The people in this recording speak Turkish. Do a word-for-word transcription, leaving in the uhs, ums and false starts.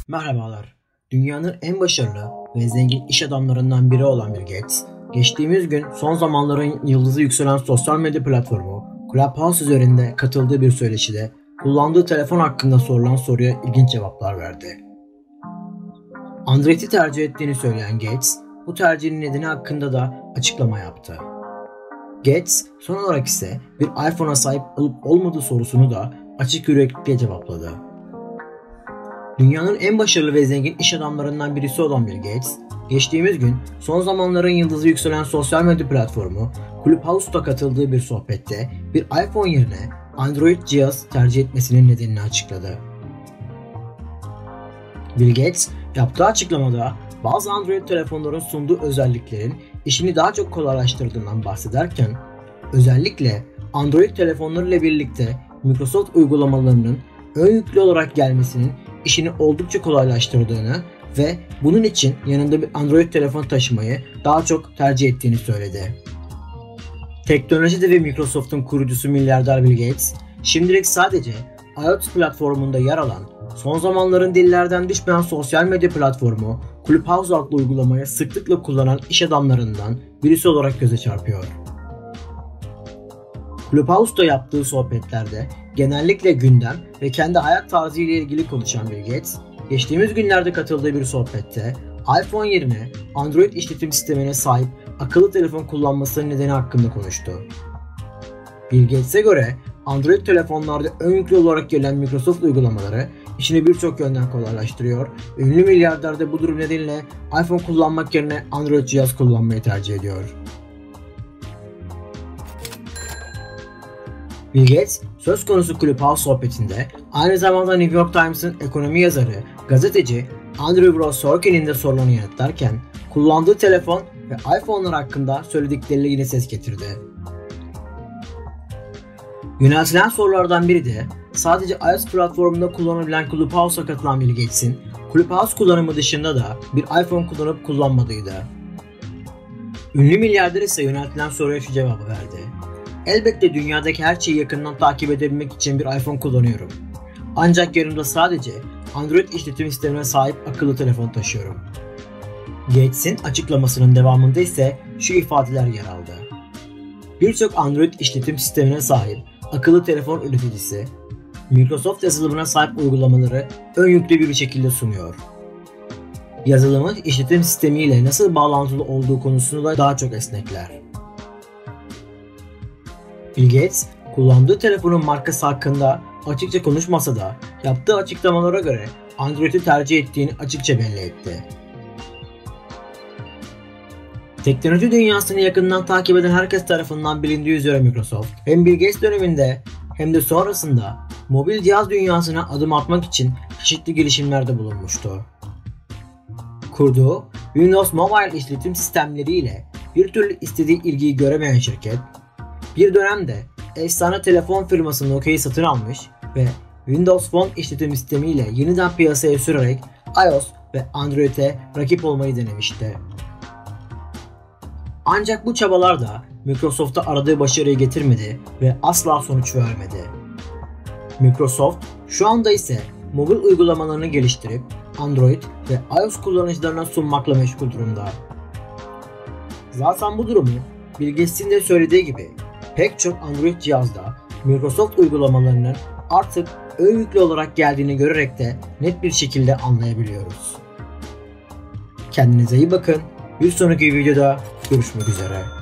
Merhabalar. Dünyanın en başarılı ve zengin iş adamlarından biri olan Bill Gates, geçtiğimiz gün son zamanların yıldızı yükselen sosyal medya platformu Clubhouse üzerinde katıldığı bir söyleşide kullandığı telefon hakkında sorulan soruya ilginç cevaplar verdi. Android'i tercih ettiğini söyleyen Gates, bu tercihin nedeni hakkında da açıklama yaptı. Gates, son olarak ise bir iPhone'a sahip olup olmadığı sorusunu da açık yüreklilikle cevapladı. Dünyanın en başarılı ve zengin iş adamlarından birisi olan Bill Gates, geçtiğimiz gün son zamanların yıldızı yükselen sosyal medya platformu Clubhouse'da katıldığı bir sohbette bir iPhone yerine Android cihaz tercih etmesinin nedenini açıkladı. Bill Gates yaptığı açıklamada bazı Android telefonların sunduğu özelliklerin işini daha çok kolaylaştırdığından bahsederken, özellikle Android telefonlarıyla birlikte Microsoft uygulamalarının ön yüklü olarak gelmesinin işini oldukça kolaylaştırdığını ve bunun için yanında bir Android telefon taşımayı daha çok tercih ettiğini söyledi. Teknoloji devi Microsoft'un kurucusu milyarder Bill Gates, şimdilik sadece iOS platformunda yer alan, son zamanların dillerden düşmeyen sosyal medya platformu Clubhouse adlı uygulamayı sıklıkla kullanan iş adamlarından birisi olarak göze çarpıyor. Clubhouse'da yaptığı sohbetlerde genellikle gündem ve kendi hayat tarzı ile ilgili konuşan Bill Gates, geçtiğimiz günlerde katıldığı bir sohbette iPhone yerine Android işletim sistemine sahip akıllı telefon kullanmasının nedeni hakkında konuştu. Bill Gates'e göre Android telefonlarda ön yüklü olarak gelen Microsoft uygulamaları işini birçok yönden kolaylaştırıyor ve ünlü milyarder de bu durum nedeniyle iPhone kullanmak yerine Android cihaz kullanmayı tercih ediyor. Bill Gates, söz konusu Clubhouse sohbetinde aynı zamanda New York Times'ın ekonomi yazarı, gazeteci Andrew Ross Sorkin'in de sorularını yanıtlarken kullandığı telefon ve iPhone'lar hakkında söyledikleriyle yine ses getirdi. Yöneltilen sorulardan biri de sadece iOS platformunda kullanılabilen Clubhouse'a katılan Bill Gates'in Clubhouse kullanımı dışında da bir iPhone kullanıp kullanmadığıydı. Ünlü milyarder ise yöneltilen soruya şu cevabı verdi. Elbette dünyadaki her şeyi yakından takip edebilmek için bir iPhone kullanıyorum. Ancak yanımda sadece Android işletim sistemine sahip akıllı telefon taşıyorum. Gates'in açıklamasının devamında ise şu ifadeler yer aldı. Birçok Android işletim sistemine sahip akıllı telefon üreticisi, Microsoft yazılımına sahip uygulamaları ön yüklü bir şekilde sunuyor. Yazılımın işletim sistemiyle nasıl bağlantılı olduğu konusunda daha çok esnekler. Bill Gates, kullandığı telefonun markası hakkında açıkça konuşmasa da yaptığı açıklamalara göre Android'i tercih ettiğini açıkça belli etti. Teknoloji dünyasını yakından takip eden herkes tarafından bilindiği üzere Microsoft, hem Bill Gates döneminde hem de sonrasında mobil cihaz dünyasına adım atmak için çeşitli girişimlerde bulunmuştu. Kurduğu Windows Mobile işletim sistemleriyle bir türlü istediği ilgiyi göremeyen şirket, bir dönemde efsane telefon firması Nokia'yı satın almış ve Windows Phone işletim sistemiyle yeniden piyasaya sürerek iOS ve Android'e rakip olmayı denemişti. Ancak bu çabalar da Microsoft'a aradığı başarıyı getirmedi ve asla sonuç vermedi. Microsoft şu anda ise mobil uygulamalarını geliştirip Android ve iOS kullanıcılarına sunmakla meşgul durumda. Zaten bu durumu Bill Gates'in de söylediği gibi pek çok Android cihazda Microsoft uygulamalarının artık ön yüklü olarak geldiğini görerek de net bir şekilde anlayabiliyoruz. Kendinize iyi bakın. Bir sonraki videoda görüşmek üzere.